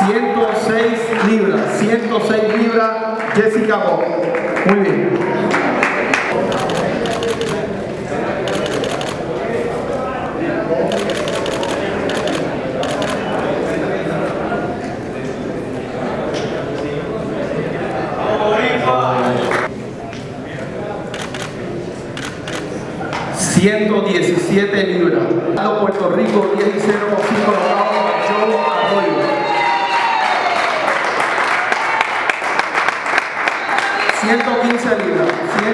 106 libras. 106 libras, Jessica Bob. Muy bien. $117 libras. Puerto Rico 10 y 0 con 5 logramos a Joe Arroyo. 115 libras.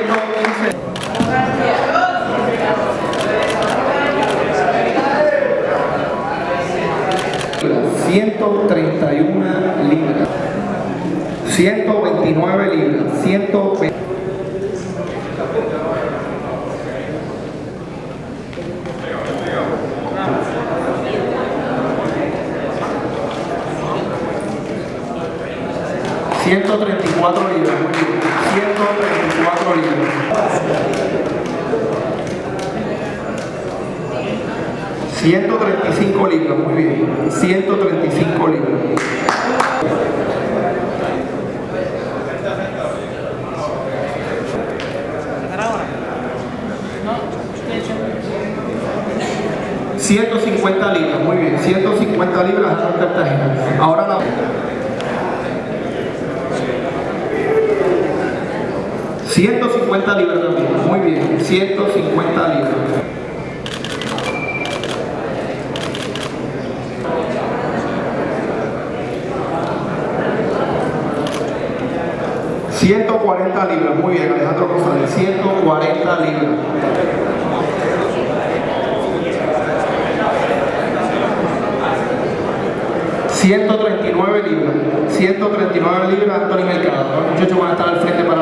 131 libras. 129 libras. 120. 134 libras, muy bien. 134 libras. 135 libras, muy bien. 135 libras. 150 libras, muy bien. 150 libras a Cartagena. Ahora la 150 libras también, muy bien, 150 libras. 140 libras, muy bien, Alejandro González, 140 libras. 139 libras, 139 libras, Anthony Mercado. Los muchachos van a estar al frente para